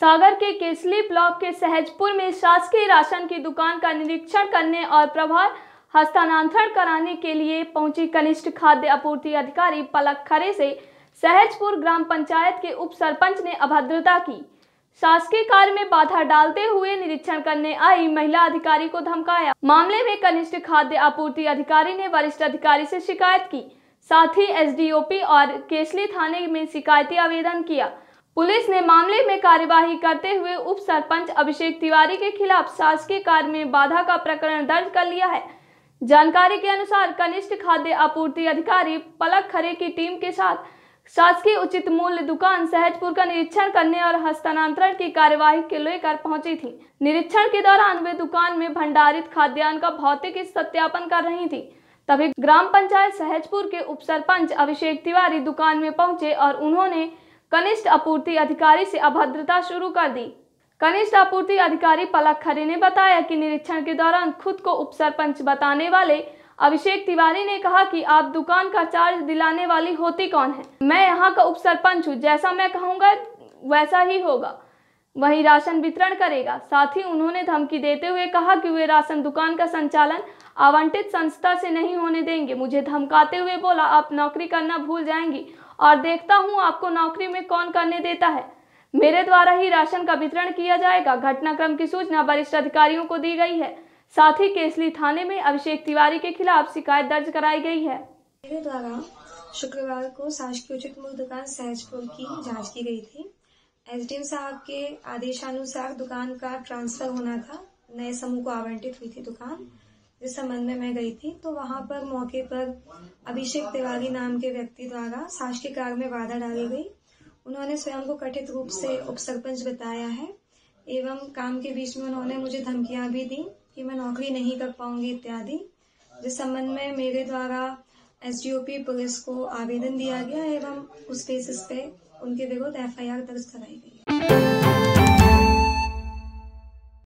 सागर के केसली ब्लॉक के सहजपुर में शासकीय राशन की दुकान का निरीक्षण करने और प्रभार हस्तांतरण कराने के लिए पहुंची कनिष्ठ खाद्य आपूर्ति अधिकारी पलक खरे से सहजपुर ग्राम पंचायत के उप सरपंच ने अभद्रता की। शासकीय कार्य में बाधा डालते हुए निरीक्षण करने आई महिला अधिकारी को धमकाया। मामले में कनिष्ठ खाद्य आपूर्ति अधिकारी ने वरिष्ठ अधिकारी से शिकायत की, साथ ही एसडीओपी और केसली थाने में शिकायती आवेदन किया। पुलिस ने मामले में कार्यवाही करते हुए उप सरपंच अभिषेक तिवारी के खिलाफ शासकीय कार्य में बाधा का प्रकरण दर्ज कर लिया है। जानकारी के अनुसार कनिष्ठ खाद्य आपूर्ति अधिकारी पलक खरे की टीम के साथ शासकीय उचित मूल्य दुकान सहजपुर का निरीक्षण करने और हस्तांतरण की कार्यवाही के लेकर पहुंची थी। निरीक्षण के दौरान वे दुकान में भंडारित खाद्यान्न का भौतिक सत्यापन कर रही थी। तभी ग्राम पंचायत सहजपुर के उप सरपंच अभिषेक तिवारी दुकान में पहुंचे और उन्होंने कनिष्ठ आपूर्ति अधिकारी से अभद्रता शुरू कर दी। कनिष्ठ आपूर्ति अधिकारी पलक खरे ने बताया कि निरीक्षण के दौरान खुद को उप सरपंच बताने वाले अभिषेक तिवारी ने कहा कि आप दुकान का चार्ज दिलाने वाली होती कौन है? मैं यहाँ का उप सरपंच हूँ, जैसा मैं कहूँगा वैसा ही होगा, वही राशन वितरण करेगा। साथ ही उन्होंने धमकी देते हुए कहा कि वे राशन दुकान का संचालन आवंटित संस्था से नहीं होने देंगे। मुझे धमकाते हुए बोला, आप नौकरी करना भूल जाएंगी और देखता हूँ आपको नौकरी में कौन करने देता है। मेरे द्वारा ही राशन का वितरण किया जाएगा। घटनाक्रम की सूचना वरिष्ठ अधिकारियों को दी गई है। साथ ही केसली थाने में अभिषेक तिवारी के खिलाफ शिकायत दर्ज कराई गई है। मेरे द्वारा शुक्रवार को शासकीय उचित मूल्य दुकान सहजपुर की जांच की गई थी। एसडीएम साहब के आदेशानुसार दुकान का ट्रांसफर होना था, नए समूह को आवंटित हुई थी दुकान, जिस संबंध में मैं गई थी। तो वहां पर मौके पर अभिषेक तिवारी नाम के व्यक्ति द्वारा शासकीय कार्य में बाधा डाली गई। उन्होंने स्वयं को कथित रूप से उप सरपंच बताया है एवं काम के बीच में उन्होंने मुझे धमकियां भी दी कि मैं नौकरी नहीं कर पाऊंगी इत्यादि, जिस संबंध में मेरे द्वारा एसडीओपी पुलिस को आवेदन दिया गया एवं उस बेसिस पे उनके विरुद्ध एफआईआर दर्ज कराई गई।